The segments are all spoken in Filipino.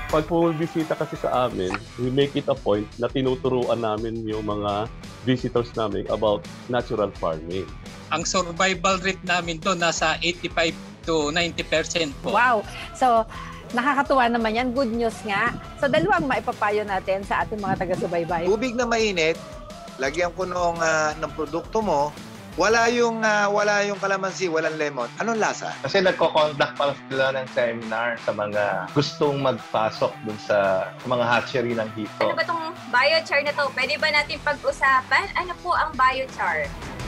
pag pumibisita kasi sa amin, we make it a point na tinuturuan namin yung mga visitors namin about natural farming. Ang survival rate namin to nasa 85 to 90% po. Wow! So, nakakatuwa naman yan. Good news nga. So, dalawang maipapayo natin sa ating mga taga-subaybay. Tubig na mainit, lagyan ko ng produkto mo, wala yung kalamansi, walang lemon. Anong lasa? Kasi nagko-conduct pa sila ng seminar sa mga gustong magpasok dun sa mga hatchery ng hito. Ano ba itong biochar na to? Pwede ba natin pag-usapan? Ano po ang biochar?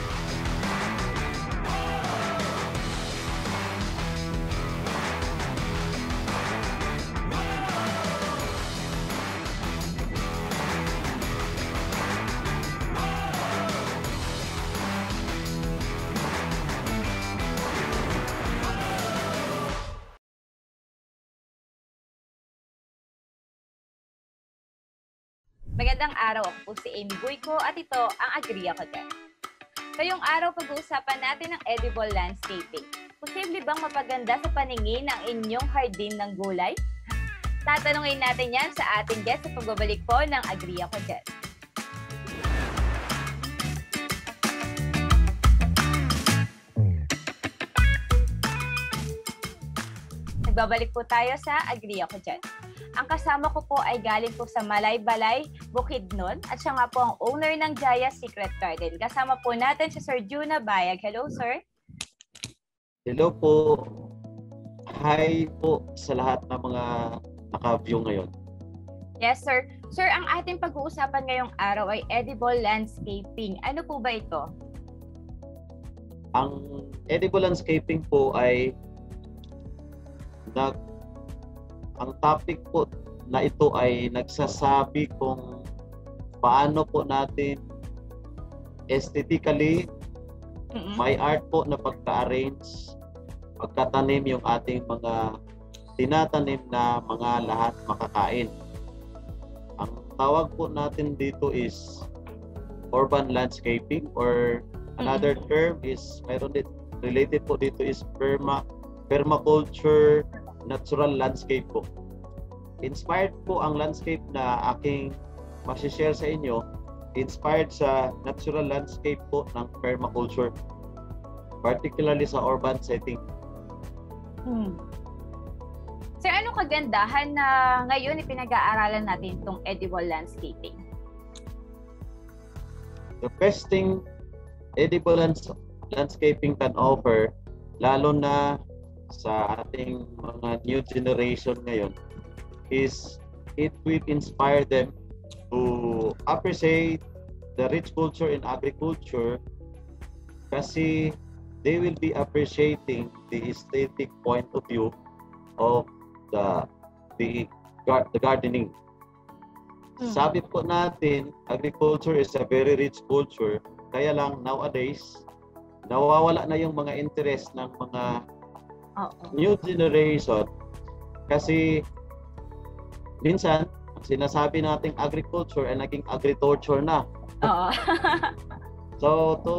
Magandang araw, ako po si Amy Buico at ito ang Agree Ako Dyan. Ngayong araw, pag-uusapan natin ang edible landscaping. Posible bang mapaganda sa paningin ang inyong hardin ng gulay? Tatanungin natin yan sa ating guest sa pagbabalik po ng Agree Ako Dyan. Nagbabalik po tayo sa Agree Ako Dyan. Ang kasama ko po ay galing po sa Malaybalay, Bukidnon at siya nga po ang owner ng Jaya Secret Garden. Kasama po natin si Sir Juna Bayag. Hello, sir. Hello po. Hi po sa lahat ng mga naka-view ngayon. Yes, sir. Sir, ang ating pag-uusapan ngayong araw ay edible landscaping. Ano po ba ito? Ang edible landscaping po ay ang topic po na ito ay nagsasabi kung paano po natin aesthetically may art po na pagka-arrange, pagkatanim yung ating mga tinatanim na mga lahat makakain. Ang tawag po natin dito is urban landscaping or another term is mayroon din related po dito is permaculture natural landscape po. Inspired po ang landscape na aking masishare sa inyo, inspired sa natural landscape po ng permaculture, particularly sa urban setting. Sir, anong kagandahan na ngayon ipinag-aaralan natin itong edible landscaping? The best thing edible landscaping can offer, lalo na sa ating mga new generation ngayon, is it will inspire them to appreciate the rich culture in agriculture kasi they will be appreciating the aesthetic point of view of the gardening. Sabi po natin, agriculture is a very rich culture, kaya lang nowadays nawawala na yung mga interest ng mga new generation kasi minsan sinasabi nating agriculture ay naging agritorture na. So to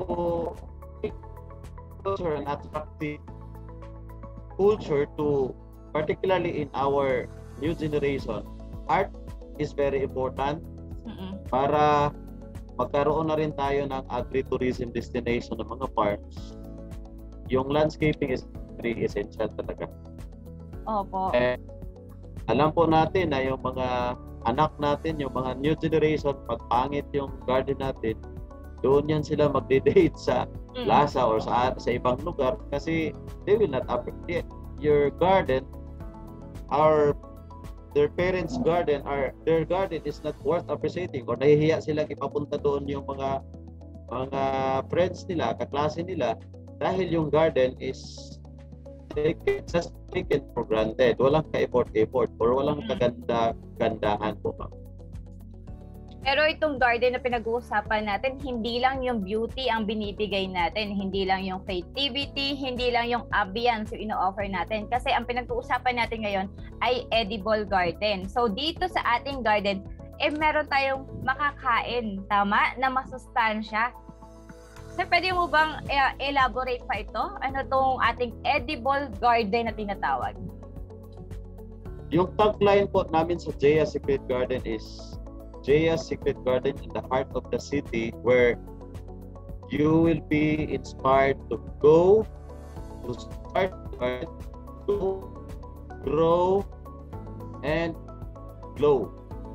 culture and attractive culture to particularly in our new generation, art is very important para magkaroon na rin tayo ng agritourism destination ng mga farms. Yung landscaping is very essential talaga. Opo. Alam po natin na yung mga anak natin, yung mga new generation, pag pangit yung garden natin, doon yan sila magde-date sa Lhasa or sa ibang lugar kasi they will not appreciate your garden or their parents' garden or their garden is not worth appreciating or nahihiya sila ipapunta doon yung mga friends nila, kaklase nila dahil yung garden is just taken for granted. Walang ka-effort or walang kaganda-gandahan po. Pero itong garden na pinag-uusapan natin, hindi lang yung beauty ang binibigay natin, hindi lang yung creativity, hindi lang yung ambience yung ino-offer natin. Kasi ang pinag-uusapan natin ngayon ay edible garden. So dito sa ating garden, meron tayong makakain, tama, na masustansya. Sir, pwede mo bang elaborate pa ito? Ano tong ating edible garden na tinatawag? Yung tagline po namin sa Jaya Secret Garden is Jaya Secret Garden in the heart of the city, where you will be inspired to go, to start, to grow, and glow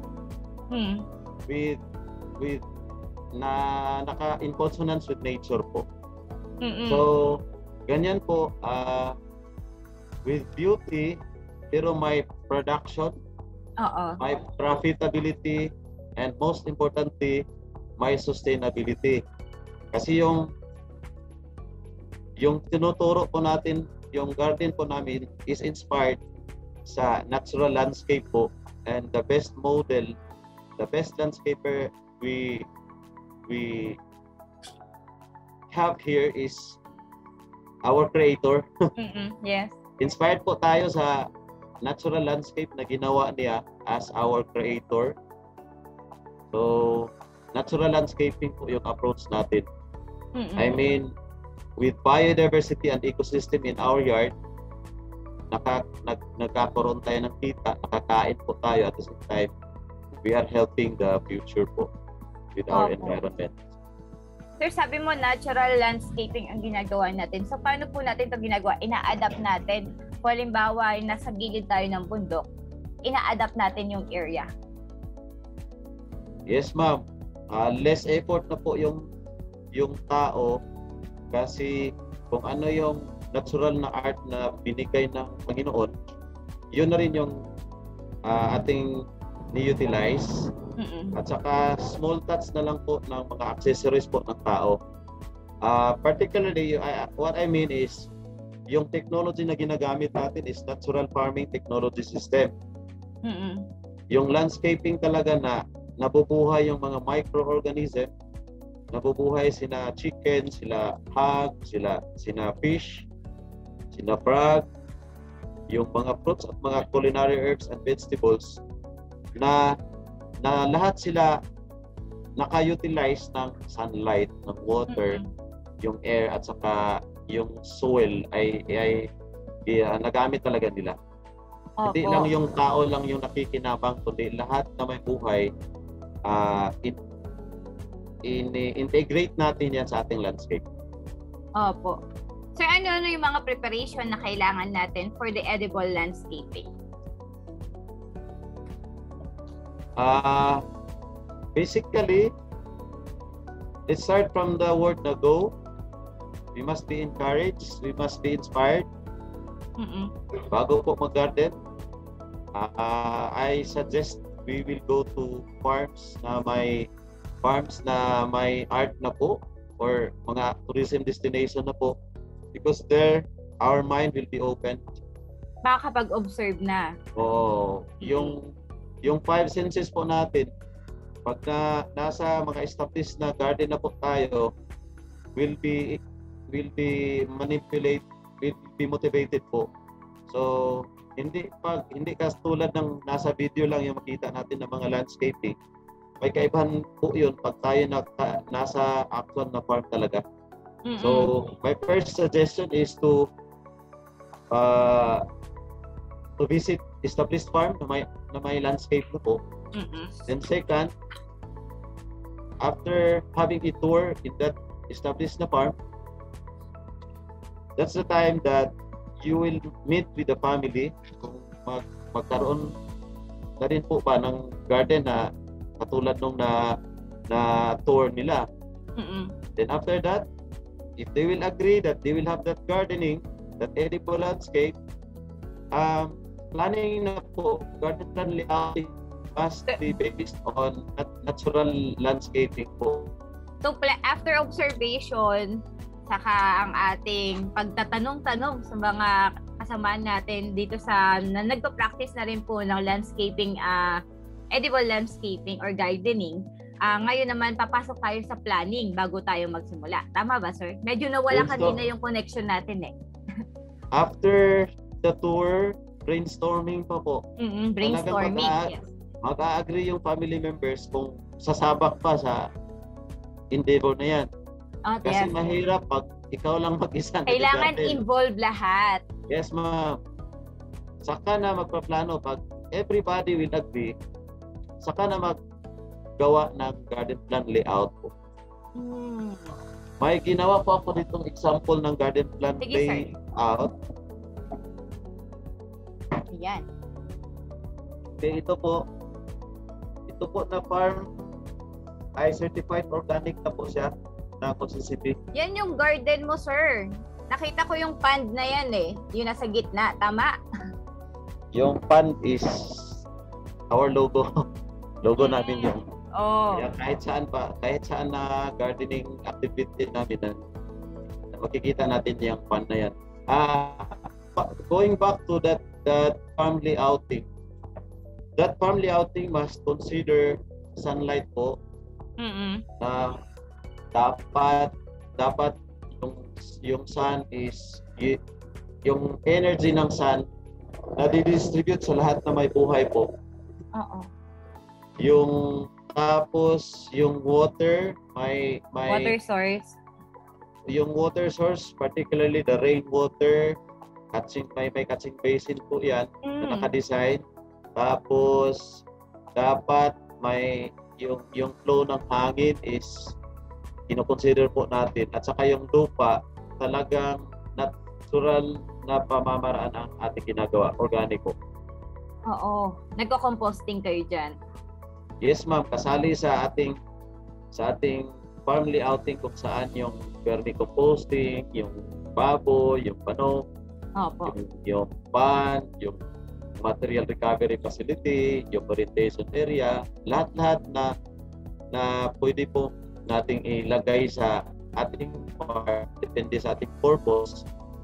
with naka in consonance with nature po. So ganyan po, with beauty pero may production, may profitability, and most importantly may sustainability. Kasi yung tinuturo po natin, yung garden po namin is inspired sa natural landscape po, and the best model, the best landscaper we have here is our creator. Yes. Inspired po tayo sa natural landscape na ginawa niya as our creator. So, natural landscaping po yung approach natin. I mean, with biodiversity and ecosystem in our yard, nagkakaroon tayo ng kita, nakakain po tayo, at the same time, we are helping the future po with our environment. Sir, sabi mo natural landscaping ang ginagawa natin. So, paano po natin ito ginagawa? Ina-adapt natin. Kung halimbawa, nasa gilid tayo ng bundok, ina-adapt natin yung area. Yes, ma'am. Less effort na po yung tao, kasi kung ano yung natural na art na binigay ng Panginoon, yun na rin yung ating ni-utilize. At saka small touch na lang po ng mga accessories po ng tao. Particularly, what I mean is, yung technology na ginagamit natin is natural farming technology system. Yung landscaping talaga na nabubuhay yung mga microorganism, nabubuhay sina chicken, sila hog, sina fish, sina frog, yung mga fruits at mga culinary herbs and vegetables na lahat sila naka-utilize ng sunlight, ng water, yung air, at saka yung soil ay nagamit talaga nila. Hindi lang yung tao lang yung nakikinabang, kundi lahat na may buhay, integrate natin yan sa ating landscape. Opo. Sir, ano yung mga preparation na kailangan natin for the edible landscaping? Basically, it starts from the word na go. We must be encouraged, we must be inspired. Bago po mag-garden, I suggest we will go to farms na may art na po, or mga tourism destination na po, because there our mind will be open. Baka kapag-observe na. Yung five senses po natin, pag nasa mga established na garden na po tayo, will be motivated po. So hindi ka tulad ng nasa video lang yung makita natin ng mga landscaping. May kaibahan po yun pag tayo nasa actual na farm talaga. So my first suggestion is to visit established farm na may landscape na po. Then second, after having a tour in that established na farm, that's the time that you will meet with the family. Kung magkaroon na rin po ba ng garden na katulad nung na tour nila. Then after that, if they will agree that they will have that gardening, that edible landscape, planning na po, garden plan layout must be based on natural landscaping po. So after observation, saka ang ating pagtatanong-tanong sa mga kasamaan natin dito na nagpa-practice na rin po ng landscaping, edible landscaping or gardening, ngayon naman papasok tayo sa planning bago tayo magsimula. Tama ba, sir? Medyo nawala kanina yung connection natin eh. After the tour, brainstorming pa po. Brainstorming, yes. Mag-a-agree yung family members kung sasabak pa sa endeavor na yan. Kasi mahirap pag ikaw lang mag-isa. Kailangan involve lahat. Yes, ma'am. saka na magpaplano. Pag everybody will agree, saka na maggawa ng garden plan layout po. May ginawa po ako ditong example ng garden plan Sige, sir. layout. Yan. Okay, ito po na farm ay certified organic na po siya na City. Yan yung garden mo, sir. Nakita ko yung pond na yan eh. Yung nasa gitna. Tama? Yung pond is our logo. Logo namin yun. Oh. Kaya kahit saan na gardening activity namin na makikita natin yung pond na yan. Going back to that farm layouting. That farm layouting must consider sunlight po. Na dapat yung sun is yung energy ng sun na didistribute sa lahat na may buhay po. Oo. Tapos yung water may Water source. yung water source, particularly the rainwater, may catching basin po yan na naka-design. Tapos dapat may yung flow ng hangin is kino-consider po natin, at saka yung lupa talagang natural na pamamaraan ang ating ginagawa, organiko. Oo. Nagko-composting kayo dyan. Yes ma'am, kasali sa ating farm layouting kung saan yung vermicomposting, yung baboy, yung manok, Opo. yung pan, yung material recovery facility, yung orientation area, lahat-lahat na pwede po nating ilagay sa ating farm, depende sa ating purpose.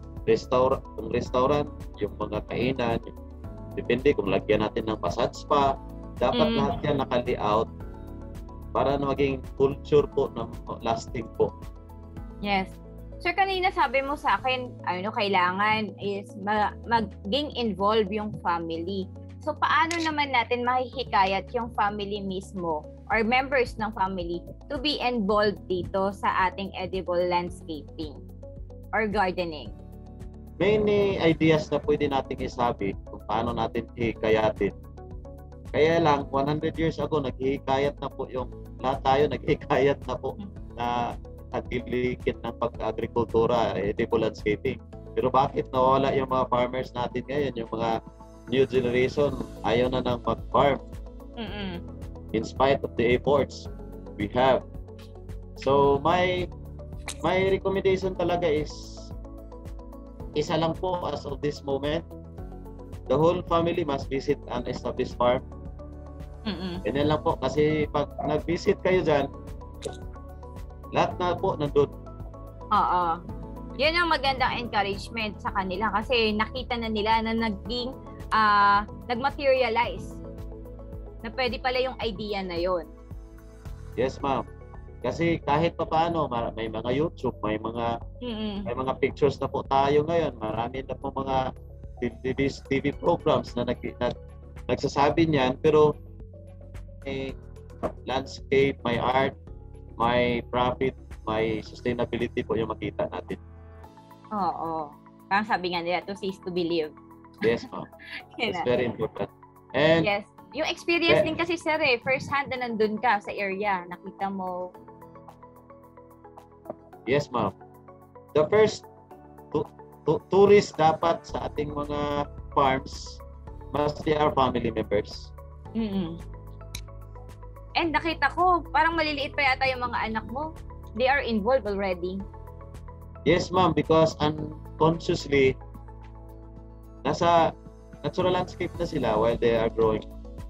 Restaurant, yung mga kainan, depende kung lagyan natin ng massage spa, dapat lahat yan naka-layout para na maging culture po na lasting po. Yes. Sir, kanina sabi mo sa akin, kailangan is maging involved yung family. So, paano naman natin mahihikayat yung family mismo or members ng family to be involved dito sa ating edible landscaping or gardening? Many ideas na pwede nating isabi kung paano natin hikayatin. Kaya lang, 100 years ago, naghihikayat na po lahat tayo naghihikayat na po na tagilikin ng pag-agrikultura, edible landscaping. Pero bakit nawala yung mga farmers natin ngayon, yung mga new generation, ayaw na nang mag-farm? In spite of the efforts we have. So, my recommendation talaga is isa lang po as of this moment. The whole family must visit an established farm. Ganyan lang po. Kasi pag nag-visit kayo dyan, lahat na po nandun. Oo. Yun ang magandang encouragement sa kanila kasi nakita na nila na nag-materialize na pwede pala yung idea na yon. Yes, ma'am. Kasi kahit pa paano, may mga YouTube, may mga pictures na po tayo ngayon. Marami na po mga TV programs na nagsasabi niyan, pero may landscape, may art, may profit, may sustainability po yung makita natin. Oo. Parang sabi nga nila, to see is to believe. Yes, ma'am. It's very important. And yes. Yung experience din kasi, sir, first hand na nandun ka sa area. Nakita mo. Yes, ma'am. The first tourist dapat sa ating mga farms must be our family members. And nakita ko, parang maliliit pa yata yung mga anak mo. They are involved already. Yes, ma'am, because unconsciously, nasa natural landscape na sila while they are growing.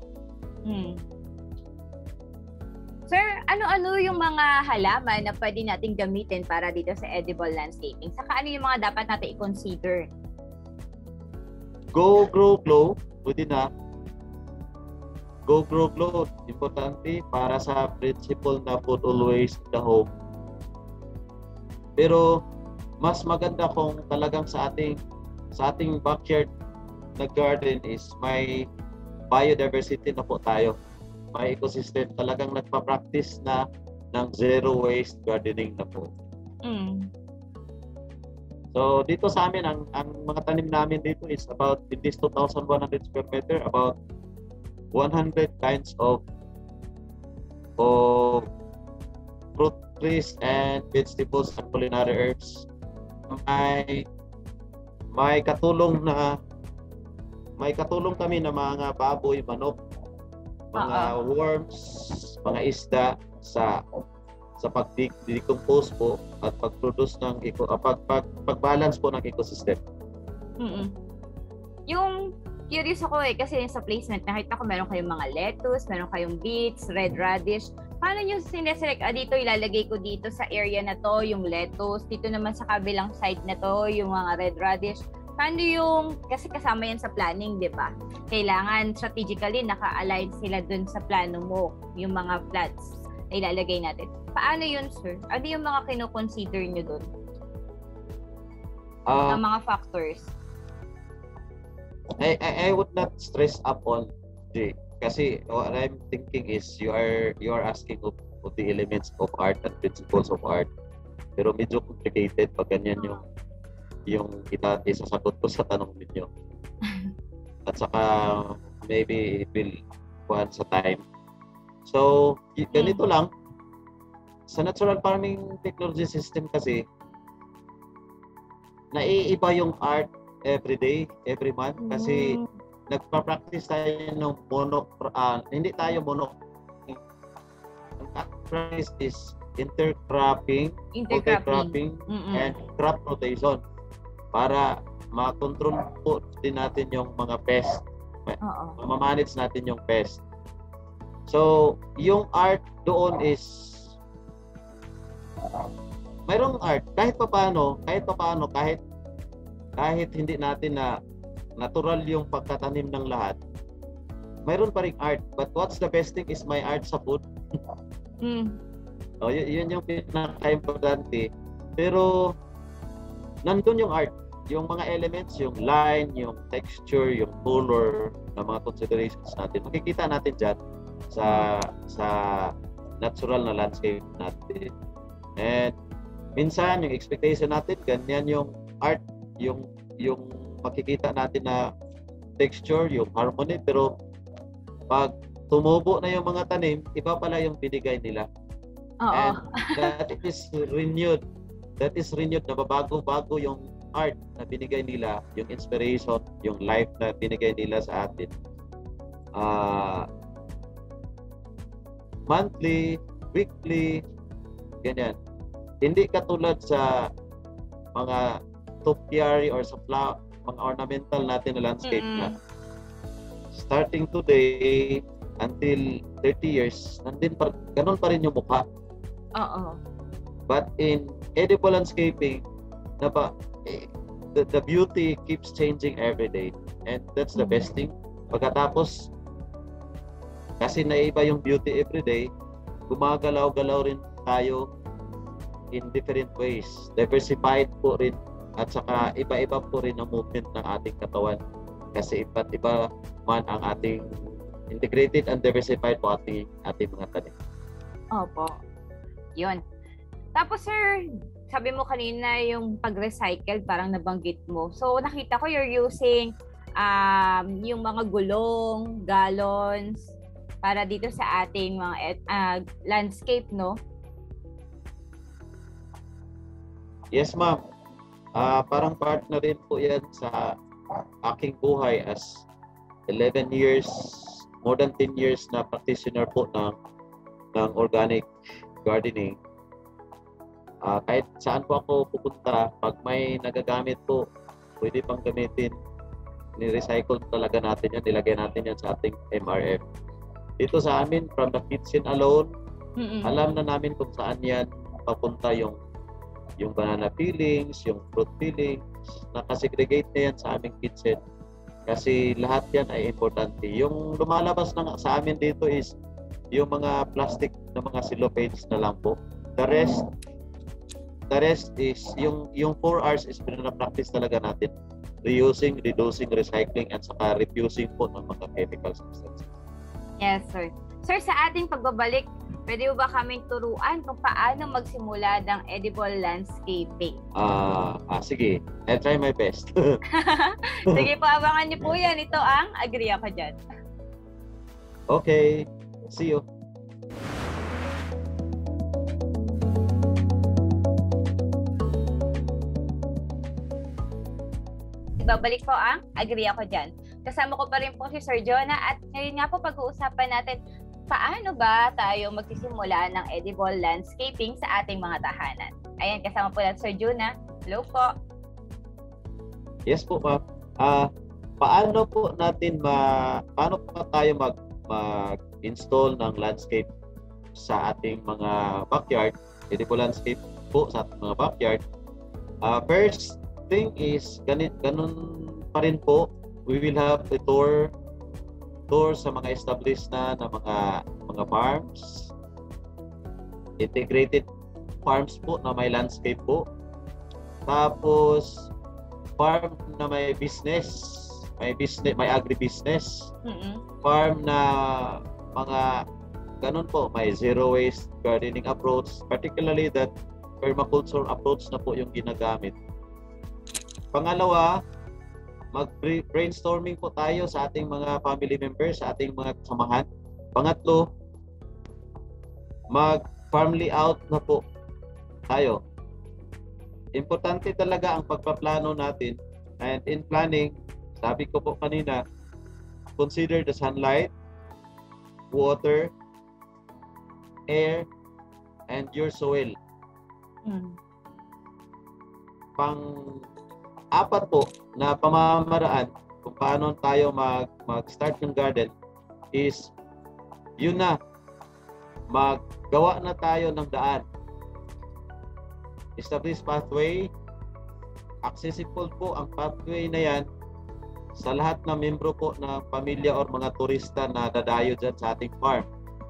Sir, ano-ano yung mga halaman na pwede nating gamitin para dito sa edible landscaping? Saka ano yung mga dapat natin i-consider? Go, grow, glow. Pwede na. Go, grow, glow. Importante para sa principle na put always in the home. Pero mas maganda kung talagang sa ating backyard na garden is may biodiversity na po tayo. May ecosystem, talagang nagpa-practice na ng zero waste gardening na po. So dito sa amin, ang mga tanim namin dito is about, in this 2,100 square meter, about 100 kinds of fruit trees and vegetables and culinary herbs. May katulong kami na mga baboy, manok, mga worms, mga isda sa pag-decompose po at pag-produce ng pag-balance po ng ecosystem. Yung curious ako kasi sa placement, nakita ko meron kayong mga lettuce, meron kayong beets, red radish. Paano nyo sineselect? Dito ilalagay ko dito sa area na to yung lettuce, dito naman sa kabilang side na to yung mga red radish. Paano yung, kasi kasama yan sa planning, di ba? Kailangan strategically naka-align sila dun sa plano mo, yung mga plants na ilalagay natin. Paano yun, sir? Ano yung mga kino-consider nyo dun? Ang mga factors. I would not stress up on the, kasi what I'm thinking is you are asking of the elements of art and principles of art. Pero medyo complicated pag ganyan yung isasagot ko sa tanong ninyo. At saka maybe it will kuhan sa time. So ganito lang, sa natural farming technology system kasi naiiba yung art every day, every month kasi nagpa-practice tayo ng hindi tayo mono. Ang practice is intercropping, multi-cropping, and crop rotation para ma-control po din natin yung mga pest. Ma-manage natin yung pest. So, yung art doon is mayroong art kahit paano, kahit hindi natin na natural yung pagkatanim ng lahat, mayroon pa ring art. But what's the best thing is my art sa food. So, yun yung pinaka-importante. Pero, nandun yung art. Yung mga elements, yung line, yung texture, yung color, na mga considerations natin. Makikita natin dyan sa natural na landscape natin. And, minsan, yung expectation natin, ganyan yung art, yung makikita natin na texture, yung harmony, pero pag tumubo na yung mga tanim, iba pala yung binigay nila. And that is renewed. That is renewed na bago-bago yung art na binigay nila, yung inspiration, yung life na binigay nila sa atin. Monthly, weekly, ganyan. Hindi katulad sa mga topiary or sa mga ornamental natin na landscape na starting today until 30 years, ganun pa rin yung mukha. But in edible landscaping, the beauty keeps changing every day. And that's the best thing. Pagkatapos, kasi naiba yung beauty every day, gumagalaw-galaw rin tayo in different ways. Diversified po rin. At saka iba-iba po rin ang movement ng ating katawan kasi iba't iba man ang ating integrated and diversified po ating mga tanim. Opo. Yun. Tapos sir, sabi mo kanina yung pag-recycle, parang nabanggit mo. So nakita ko you're using yung mga gulong, gallons para dito sa ating mga landscape, no? Yes, ma'am. Parang part na rin po yan sa aking buhay as 11 years, more than 10 years na practitioner po ng organic gardening. Kahit saan po ako pupunta, pag may nagagamit po, pwede pang gamitin, ni-recycle talaga natin yan, nilagay natin yan sa ating MRF. Dito sa amin, from the kitchen alone, alam na namin kung saan yan papunta yung banana peelings, yung fruit peelings, nakasegregate na yan sa aming kitchen. Kasi lahat yan ay importante. Yung lumalabas sa amin dito is yung mga plastic na mga cellophane na lang po. The rest is, yung 4 R's is pina-practice talaga natin. Reusing, reducing, recycling, at saka refusing po ng mga chemical substances. Yes, sir. Sir, sa ating pagbabalik, pwede mo ba kaming turuan kung paano magsimula ng edible landscaping? Sige. I'll try my best. Sige po, abangan niyo po yan. Ito ang Agree Ako Dyan. Okay. See you. Ibabalik po ang Agree Ako Dyan. Kasama ko pa rin po si Sir Jonah at ngayon nga po pag-uusapan natin paano ba tayo magsisimula ng edible landscaping sa ating mga tahanan. Ayan, kasama po natin Sir Jonah. Hello po. Yes po, ma'am. Paano pa tayo mag-install ng landscape sa ating mga backyard, edible landscape po sa ating mga backyard? First thing is, ganun pa rin po, we will have a tour sa mga established na mga farms, integrated farms po na may landscape po. Tapos farm na may agribusiness, farm na mga ganun po, may zero waste gardening approach, particularly that permaculture approach na po yung ginagamit. Pangalawa, mag-brainstorming po tayo sa ating mga family members, sa ating mga kasamahan. Pangatlo, mag-farm layout na po tayo. Importante talaga ang pagpaplano natin, and in planning, sabi ko po kanina, consider the sunlight, water, air, and your soil. Pang-apat po na pamamaraan kung paano tayo mag-start ng garden is yun na, maggawa na tayo ng daan. Establish pathway. Accessible po ang pathway na yan sa lahat ng membro po ng pamilya or mga turista na dadayo dyan sa ating farm.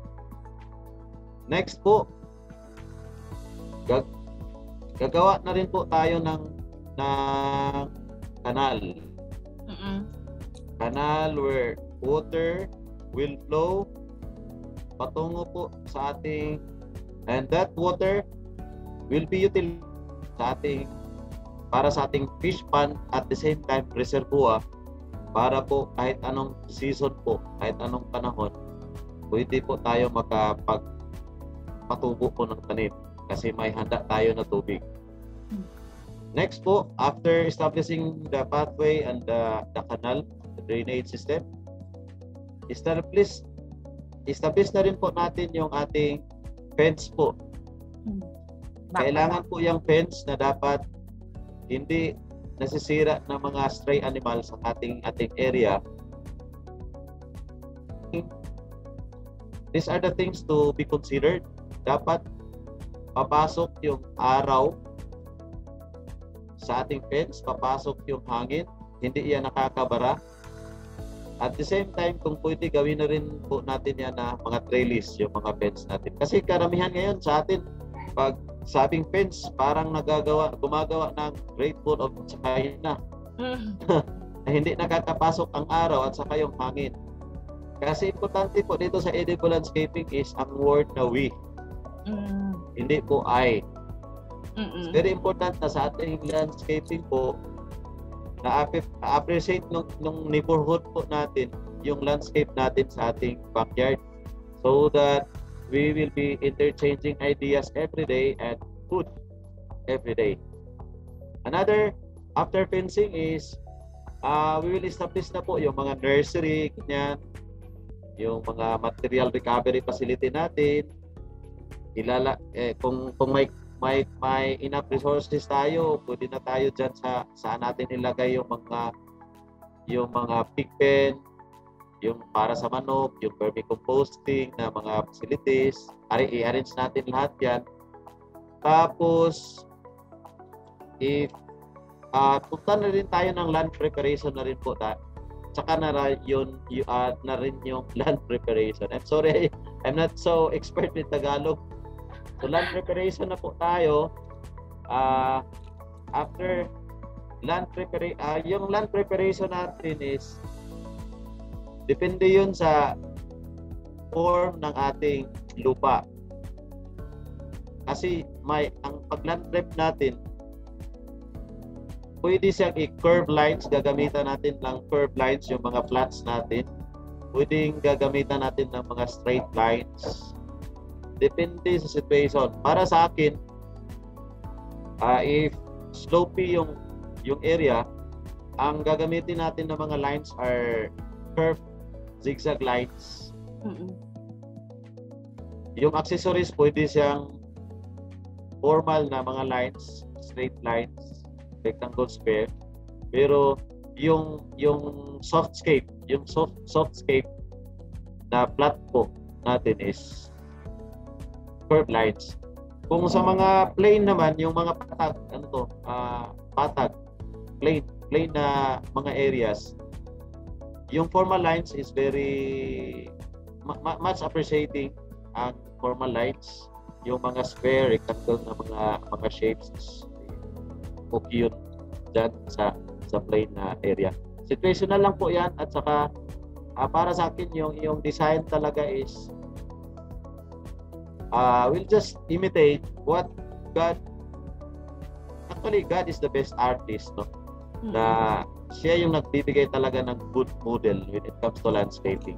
Next po, gagawa na rin po tayo ng kanal. Kanal where water will flow patungo po sa ating, and that water will be utilized para sa ating fish pond, at the same time reservoir para po kahit anong season po, kahit anong panahon, pwede po tayo makapagpatubo po ng tanim kasi may handa tayo na tubig. Next po, after establishing the pathway and the canal, the drainage system, establish na rin po natin yung ating fence po. Kailangan po yung fence na dapat hindi nasisira ng mga stray animals sa ating area. These are the things to be considered. Dapat papasok yung araw sa ating fence, papasok yung hangin, hindi yan nakakabara. At the same time, kung pwede, gawin na rin po natin yan na mga trellis, yung mga fence natin. Kasi karamihan ngayon sa atin, pag sabing fence, parang gumagawa ng Great Wall of China. Na hindi nakakapasok ang araw at saka yung hangin. Kasi importante po dito sa edible landscaping is ang word na we. Hindi po I. It's very important na sa ating landscaping po na appreciate nung neighborhood po natin yung landscape natin sa ating backyard, so that we will be interchanging ideas every day and food every day. Another after fencing is we will establish na po yung mga nursery, ganyan, yung mga material recovery facility natin. Kung may enough resources tayo, pwede na tayo dyan saan natin ilagay yung mga pig pen, yung para sa manok, yung vermicomposting na mga facilities. I-arrange natin lahat yan. Tapos punta na rin tayo ng land preparation na rin po. Tsaka na rin yung land preparation. I'm sorry, I'm not so expert in Tagalog. So land preparation na po tayo. After land preparation, yung land preparation natin is depende yun sa form ng ating lupa. Kasi ang pag-land prep natin, pwede siyang i-curve lines, gagamitan natin ng curve lines yung mga flats natin. Pwedeng gagamitan natin ng mga straight lines. Depende sa situation. Para sa akin, if slopey yung area, ang gagamitin natin ng mga lines are curved zigzag lines. Yung accessories, pwede siyang formal na mga lines, straight lines, rectangle, square. Pero yung softscape na flat po natin is curved lines. Kung sa mga plain naman, yung mga patag, patag, plain na mga areas, yung formal lines is very much appreciating ang formal lines. Yung mga square, rectangle na mga shapes is okay yun dyan sa plain na area. Situational lang po yan, at saka para sa akin yung design talaga is we'll just imitate what God is the best artist, no? Na siya yung nagbibigay talaga ng good model when it comes to landscaping.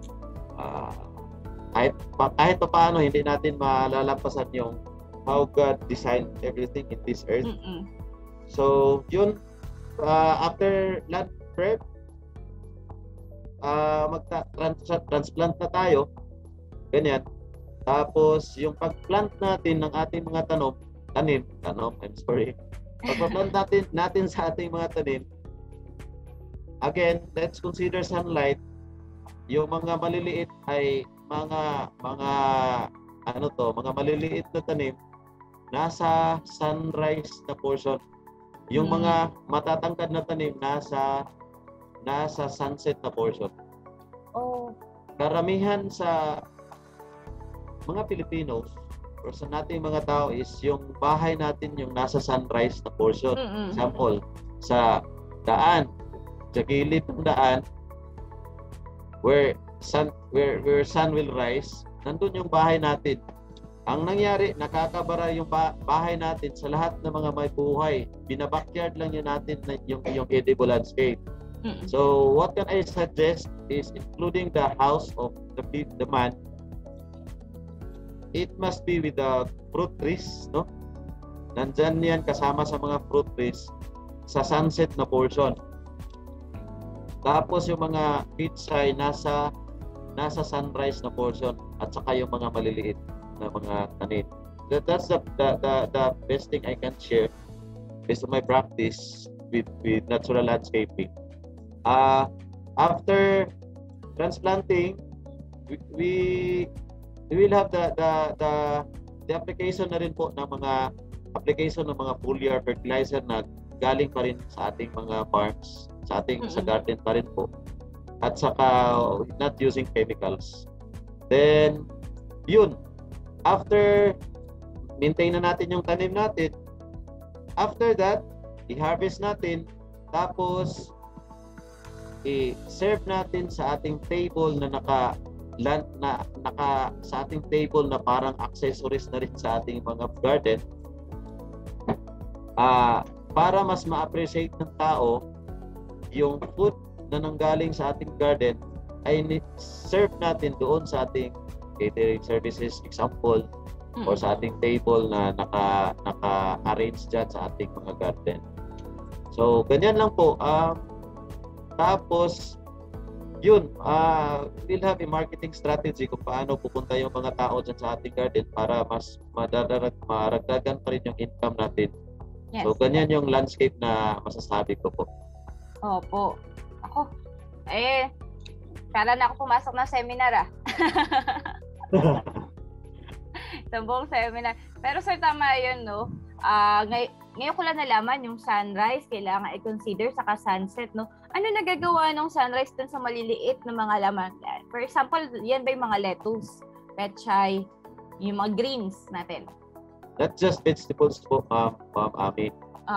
Kahit pa paano, hindi natin malalampasan yung how God designed everything in this earth. So yun, after land prep, transplant na tayo, ganyan. Tapos yung pag-plant natin ng ating mga tanim, pag-plant natin sa ating mga tanim, again, let's consider sunlight. Yung mga maliliit ay mga maliliit na tanim nasa sunrise na portion. Yung mga matatangkad na tanim nasa sunset na portion. Karamihan sa mga Filipinos or sa nating mga tao is yung bahay natin yung nasa sunrise na portion. Example, sa daan, sa gilid ng daan, where sun will rise, nandun yung bahay natin. Ang nangyari, nakakabara yung bahay natin sa lahat ng mga may buhay. Binabakyard lang yun natin yung edible landscape. So what can I suggest is, including the house of the man, it must be with the fruit trees, no? Nandyan yan kasama sa mga fruit trees sa sunset na portion. Tapos yung mga pizza ay nasa sunrise na portion, at saka yung mga maliliit na mga tanim. That's the best thing I can share based on my practice with natural landscaping. After transplanting, we will have the application na rin po ng mga foliar fertilizer na galing pa rin sa ating mga farms, sa garden pa rin po, at saka not using chemicals. Then yun, after maintain na natin yung tanim natin, after that i-harvest natin, tapos i-serve natin sa ating table na sa ating table na parang accessories na rin sa ating mga garden, para mas ma-appreciate ng tao yung food na nanggaling sa ating garden, ay serve natin doon sa ating catering services, example, or sa ating table na naka-arrange dyan sa ating mga garden. So ganyan lang po. Tapos yun, we'll have a marketing strategy kung paano pupunta yung mga tao dyan sa ating garden para mas maragdagan pa rin yung income natin. Yes. So ganyan yung landscape na masasabi ko po. Opo. Ako, kala na ako pumasok ng seminar sa buong seminar. Pero sir, tama yun, no? Ngayon ko lang nalaman yung sunrise, kailangan i-consider saka sunset, no? Ano nagagawa ng sunrise dun sa maliliit na mga laman? For example, yan ba yung mga lettuce, pechay, yung mga greens natin? Not just vegetables po, Ma'am Ami.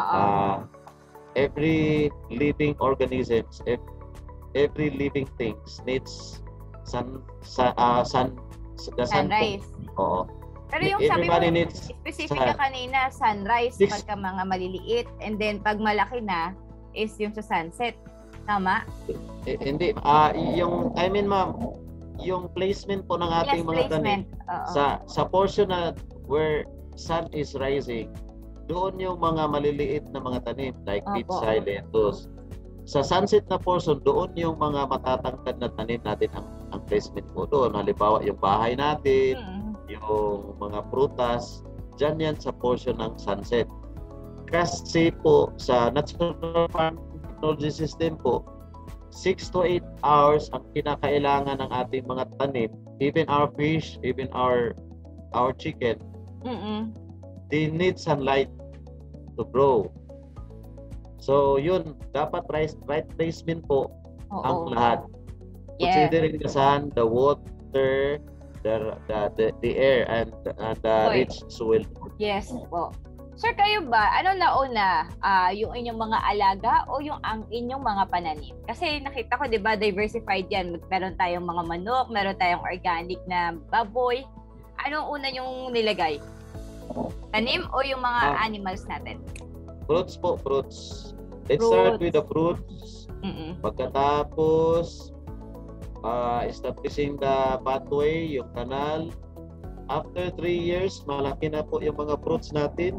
Every living organisms, every living things needs sunrise. Oo. Pero yung sabi mo, Everybody needs specific sun. ka kanina, sunrise This- pagka mga maliliit. And then pag malaki na, is yung sa sunset. Tama? Hindi. Yung, I mean, ma'am, yung placement po ng ating Yes, mga tanim, placement. Oo. sa portion na where sun is rising, doon yung mga maliliit na mga tanim like Opo. pitsay, lettuce. Sa sunset na portion, doon yung mga matatangkad na tanim natin ang placement po doon. Halimbawa, yung bahay natin, yung mga prutas, dyan yan sa portion ng sunset. Kasi po, sa natural farm technology system po, 6 to 8 hours ang kinakailangan ng ating mga tanim, even our fish, even our chicken, they need sunlight to grow. So yun, dapat right placement po ang lahat. Yeah. Considering the sun, the water, the air, and the Soil. rich soil. Yes po. Sir, kayo ba, ano nauna? Yung inyong mga alaga o yung ang inyong mga pananim? Kasi nakita ko, di ba, diversified yan. Meron tayong mga manok, meron tayong organic na baboy. Anong una yung nilagay? Tanim o yung mga animals natin? Fruits po, fruits. Let's start with the fruits. Pagkatapos, establishing the pathway, yung kanal. After 3 years, malaki na po yung mga fruits natin.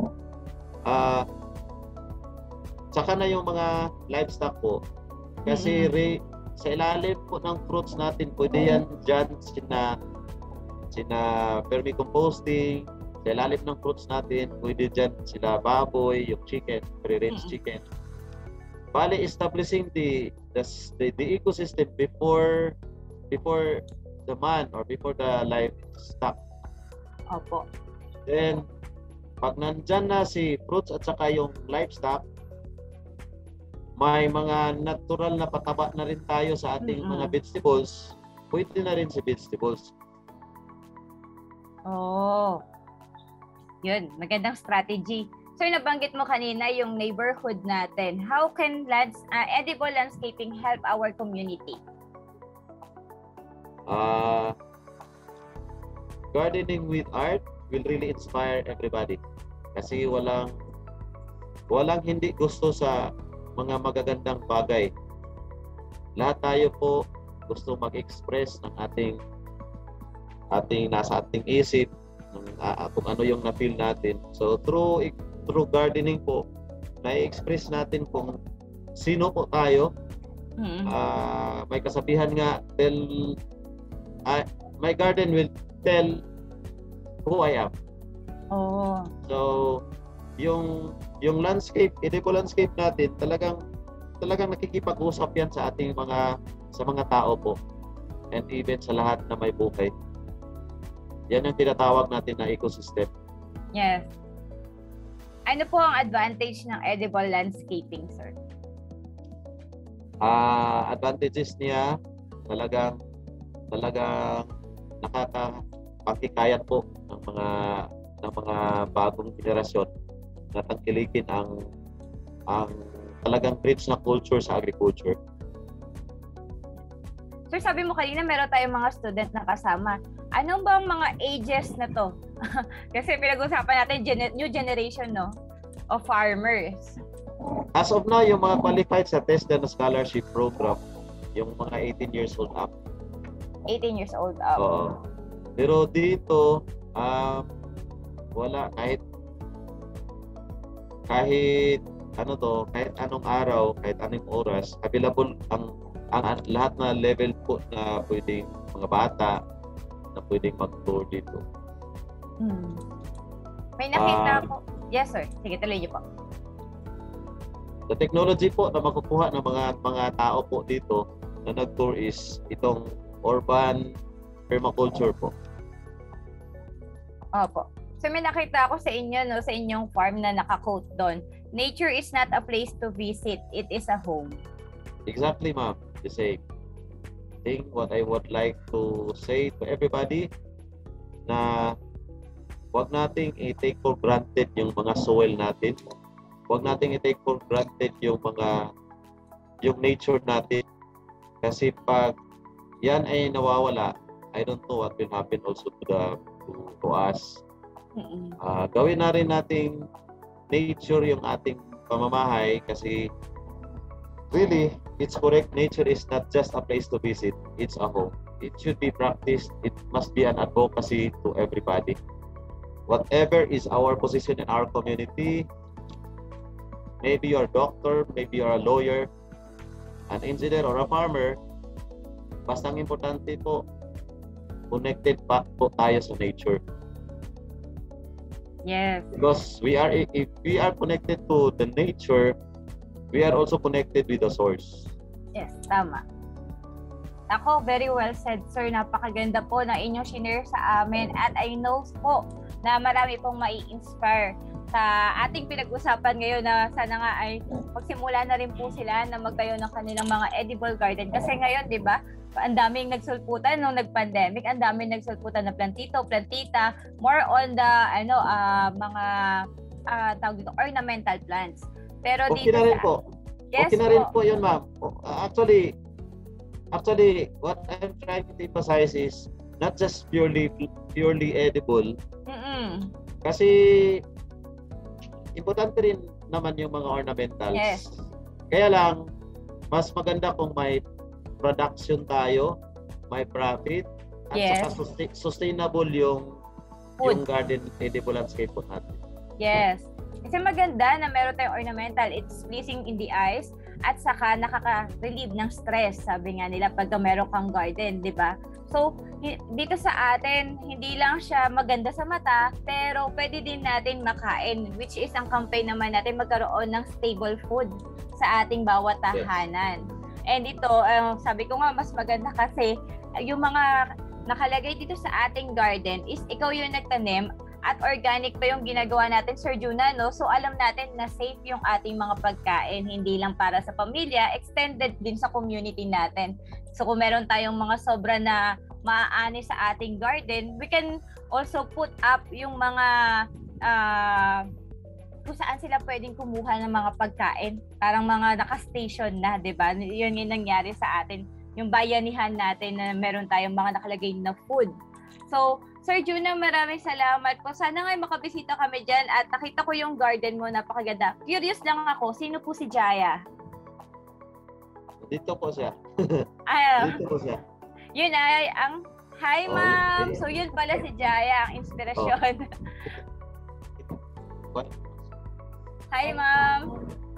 Saka na yung mga livestock po. Kasi sa ilalim po ng fruits natin, pwede yan dyan sina vermicomposting. Sa ilalim ng fruits natin, pwede dyan sila baboy, yung chicken, free-range chicken. Bali, establishing the ecosystem before the man or before the livestock. Opo. Then, pag nandyan na si fruits at saka yung livestock, may mga natural na pataba na rin tayo sa ating mga vegetables. Pwede na rin si vegetables. Oh. Yun, magandang strategy. So, nabanggit mo kanina yung neighborhood natin. How can edible landscaping help our community? Gardening with art will really inspire everybody. Kasi walang hindi gusto sa mga magagandang bagay. Lahat tayo po gusto mag-express ng ating nasa ating isip, kung ano yung na-feel natin. So through gardening po, na-express natin kung sino po tayo. May kasabihan nga, my garden will tell who I am. Oh. So, yung landscape, edible landscape natin, talagang nakikipag-usap yan sa ating mga tao po. And even sa lahat na may buhay. Yan ang tinatawag natin na ecosystem. Yes. Ano po ang advantage ng edible landscaping, sir? Advantages niya, talagang nakakapagkikayat po ng mga bagong henerasyon na tangkilikin ang talagang rich na culture sa agriculture. Sir, sabi mo kanina meron tayong mga student na kasama. Ano bang mga ages na to? Kasi pinag-usapan natin new generation, no? Of farmers. As of now, yung mga qualified sa TESDA na scholarship program, yung mga 18 years old up. 18 years old up. Oo. Pero dito, wala kahit anong araw, kahit anong oras, available ang lahat na level po na pwedeng mga bata na pwedeng mag-tour dito. May nakita ako. Yes, sir. Sige, tuloy niyo po. The technology po na makukuha ng mga tao po dito na nag-tour is itong urban permaculture po. Opo. So may nakita ako sa inyo, no, sa inyong farm na naka-quote doon. Nature is not a place to visit, it is a home. Exactly, ma'am. The same thing what I would like to say to everybody na wag nating i-take for granted yung mga soil natin. Wag nating i-take for granted yung nature natin. Kasi pag yan ay nawawala, I don't know what will happen also to us. Gawin na rin nating nature yung ating pamamahay kasi really, it's correct. Nature is not just a place to visit. It's a home. It should be practiced. It must be an advocacy to everybody. Whatever is our position in our community, maybe you're a doctor, maybe you're a lawyer, an engineer, or a farmer, basta ang importante po, connected pa po tayo sa nature. Yes. Because if we are connected to the nature, we are also connected with the source. Yes, tama. Ako, very well said, sir. Napakaganda po na inyong shinare sa amin at I know po na marami pong mai-inspire sa ating pinag-usapan ngayon na sana nga ay magsimula na rin po sila na magtayo ng kanilang mga edible garden. Kasi ngayon, di ba, ang daming nagsulputan nung nag-pandemic, ang daming nagsulputan na plantito, plantita, more on the mga tawag dito, ornamental plants. Pero okay dito na rin po. Yes, okay na rin po yun, ma'am. Actually, what I'm trying to emphasize is not just purely edible. Kasi importante rin naman yung mga ornamentals. Yes. Kaya lang, mas maganda kung may production tayo, may profit, at Yes. saka sustainable yung garden edible landscape po natin. Yes. Kasi maganda na meron tayong ornamental. It's pleasing in the eyes at saka nakaka-relieve ng stress, sabi nga nila, pagka meron kang garden, di ba? So, dito sa atin, hindi lang siya maganda sa mata, pero pwede din natin makain, which is ang campaign naman natin magkaroon ng stable food sa ating bawat tahanan. Yes. And ito, sabi ko nga, mas maganda kasi yung mga nakalagay dito sa ating garden is ikaw yung nagtanim at organic pa yung ginagawa natin, Sir Juna, no? So, alam natin na safe yung ating mga pagkain, hindi lang para sa pamilya, extended din sa community natin. So, kung meron tayong mga sobra na maaani sa ating garden, we can also put up yung mga kung saan sila pwedeng kumuha ng mga pagkain. Parang mga naka-station na, di ba? Yun yung nangyari sa atin. Yung bayanihan natin na meron tayong mga nakalagay na food. So, Sir Juna, maraming salamat po. Sana nga makabisita kami dyan at nakita ko yung garden mo, napakaganda. Curious lang ako, sino po si Jaya? Dito po siya. Dito po siya. Yun ay ang hi, ma'am! So, yun pala si Jaya, ang inspirasyon. Hi, ma'am!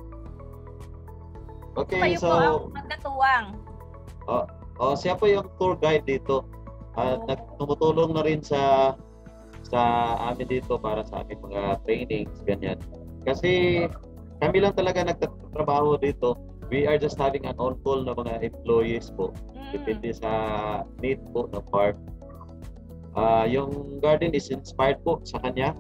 Okay, kayo so... po ang magkatuwang. Siya po yung tour guide dito. Tumutulong na rin sa amin dito para sa aming mga trainings, ganyan. Kasi kami lang talaga nagtatrabaho dito. We are just having an on-call na mga employees po. Depende sa need po ng farm. Yung garden is inspired po sa kanya.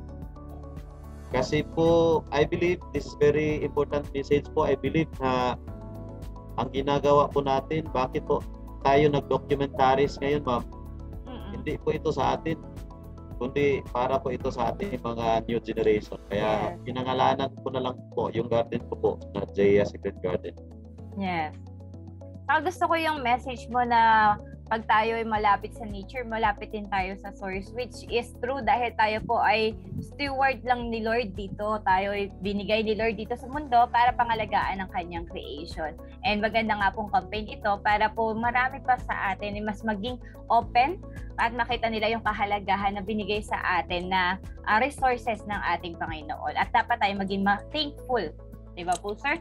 Kasi po, I believe, this is very important message po. I believe na ang ginagawa po natin, bakit po tayo nag-documentaries ngayon, ma'am? Hindi po ito sa atin, kundi para po ito sa ating mga new generation. Kaya pinangalanan ko na lang po yung garden ko po na Jaya Secret Garden. Yes. Saka gusto ko yung message mo na pag tayo ay malapit sa nature, malapit din tayo sa source, which is true dahil tayo po ay steward lang ni Lord dito. Tayo ay binigay ni Lord dito sa mundo para pangalagaan ang kanyang creation. And maganda nga pong campaign ito para po marami pa sa atin ay mas maging open at makita nila yung kahalagahan na binigay sa atin na resources ng ating Panginoon. At dapat tayo maging thankful. Diba po, sir?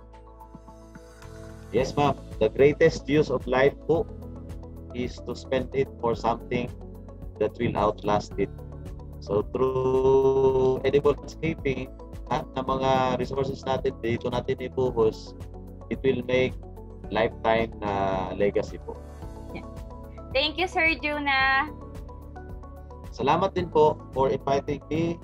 Yes, ma'am. The greatest use of life po is to spend it for something that will outlast it. So through edible landscaping at na mga resources natin dito natin ibuhos, it will make lifetime na legacy po. Yeah. Thank you, Sir Juna. Salamat din po for inviting me.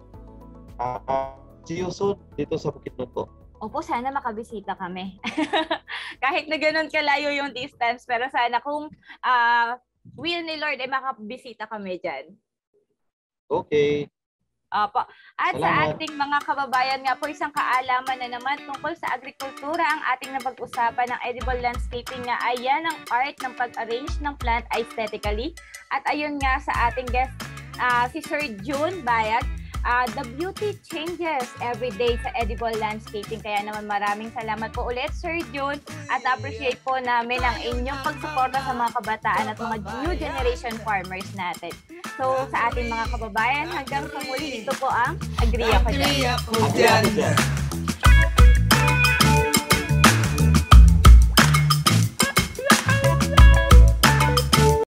See you soon dito sa Bukidnon po. Opo, sana makabisita kami. Kahit na ganun kalayo yung distance, pero sana kung will ni Lord ay makabisita kami dyan. Okay. Opo. At Salamat. Sa ating mga kababayan nga po, isang kaalaman na naman tungkol sa agrikultura ang ating napag-usapan ng edible landscaping nga. Ayan ang art ng pag-arrange ng plant aesthetically. At ayun nga sa ating guest si Sir June Bayag. The beauty changes every day sa edible landscaping. Kaya naman maraming salamat po ulit, Sir June. At appreciate po namin ang inyong pagsuporta sa mga kabataan at mga new generation farmers natin. So, sa ating mga kababayan, hanggang sa muli, ito po ang Agree Ako Dyan.